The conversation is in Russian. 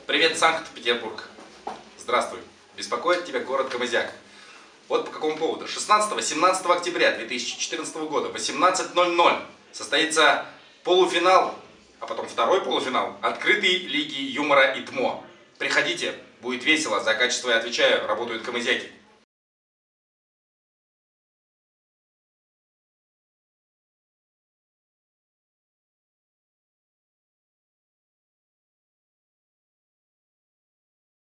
Привет, Санкт-Петербург. Здравствуй. Беспокоит тебя город Камызяк. Вот по какому поводу. 16-17 октября 2014 года в 18:00 состоится полуфинал, а потом второй полуфинал открытой лиги юмора ИТМО. Приходите, будет весело, за качество я отвечаю, работают камызяки.